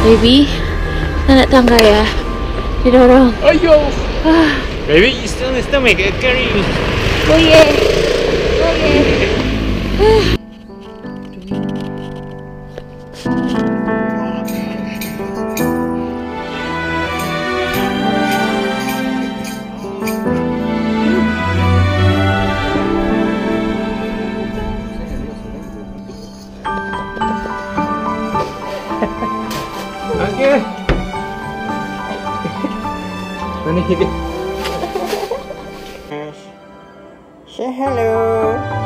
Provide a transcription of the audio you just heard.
Baby, nak tangga ya. Didorong. Ayo. Baby, you still make it carry. Oh yeah. Oh yeah. Okay. Mana dia? Say hello.